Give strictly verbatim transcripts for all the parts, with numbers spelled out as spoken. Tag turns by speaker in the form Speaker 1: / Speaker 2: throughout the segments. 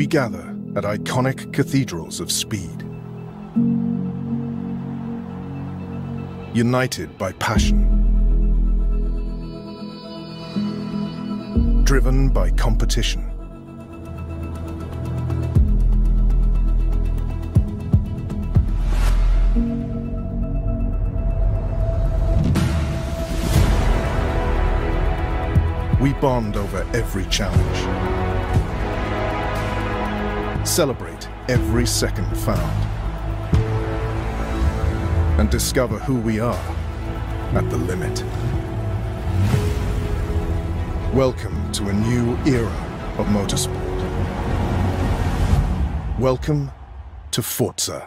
Speaker 1: gather at iconic cathedrals of speed. United by passion. Driven by competition. We bond over every challenge. Celebrate every second found. And discover who we are at the limit. Welcome to a new era of motorsport. Welcome to Forza.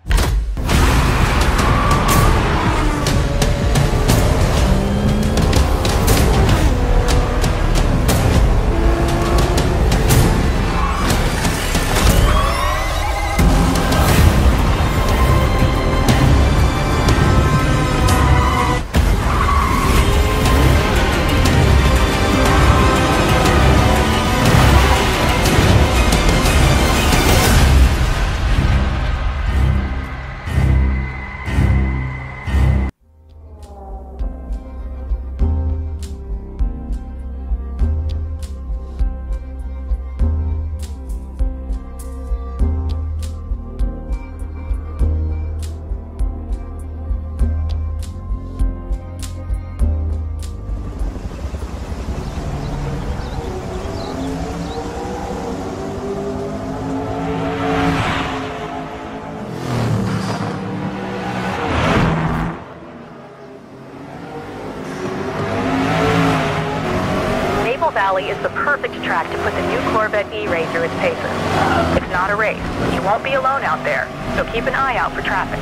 Speaker 2: Valley is the perfect track to put the new Corvette E-Ray through its paces. It's not a race. You won't be alone out there, so keep an eye out for traffic.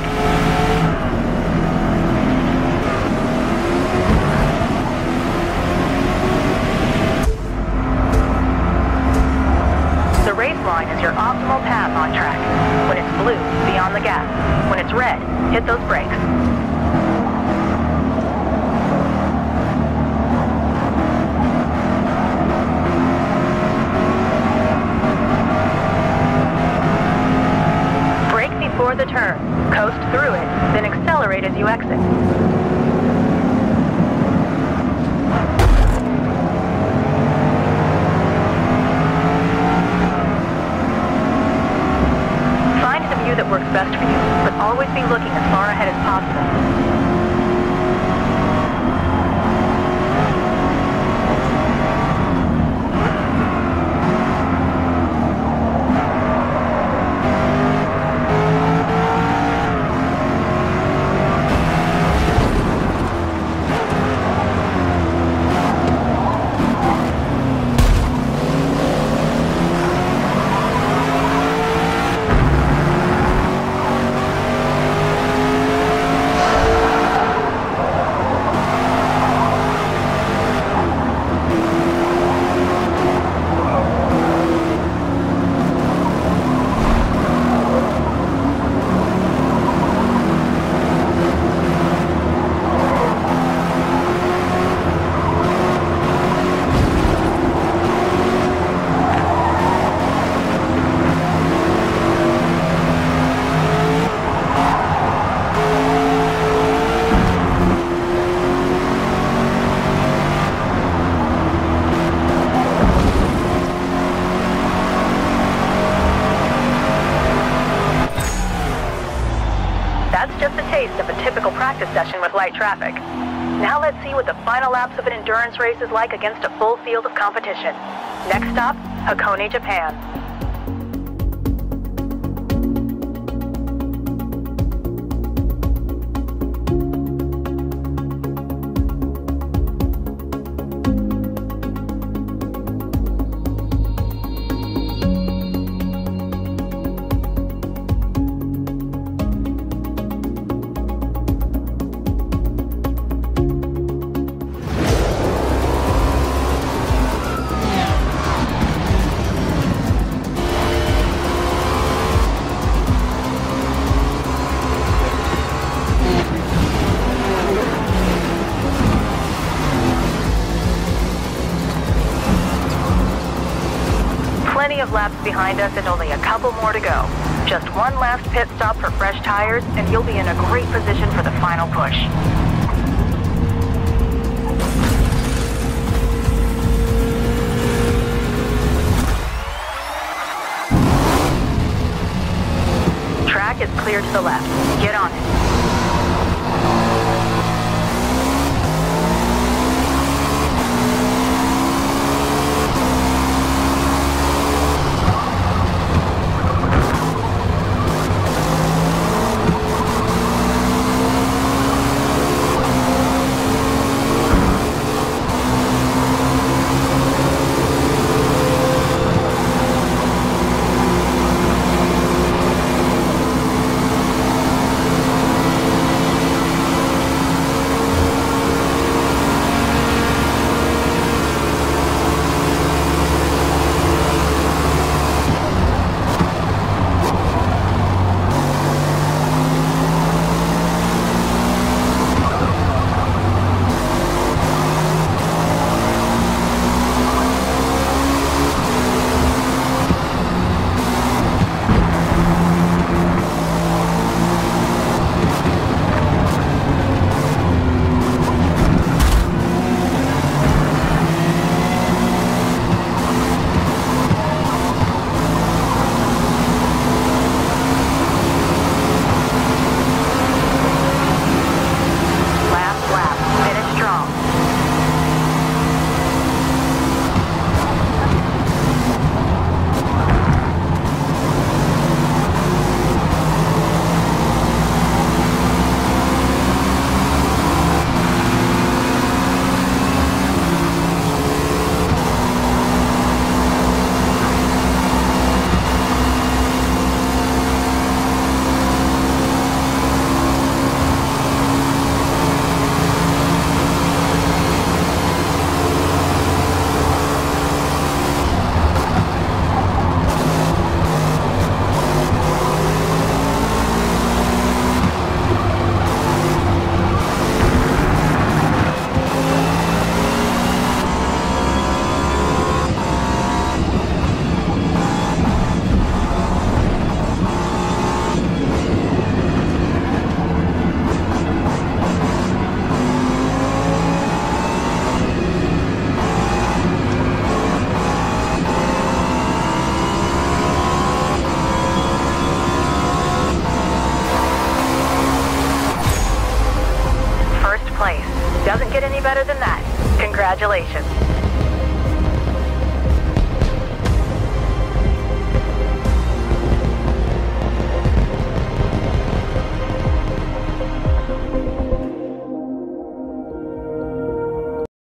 Speaker 2: The race line is your optimal path on track. When it's blue, be on the gas. When it's red, hit those brakes. Before the turn, coast through it, then accelerate as you exit. Find the view that works best for you, but always be looking as far ahead as possible. Of a typical practice session with light traffic. Now let's see what the final laps of an endurance race is like against a full field of competition. Next stop, Hakone, Japan. laps behind us and only a couple more to go. Just one last pit stop for fresh tires, and you'll be in a great position for the final push. Track is clear to the left. Get on it. Doesn't get any better than that. Congratulations.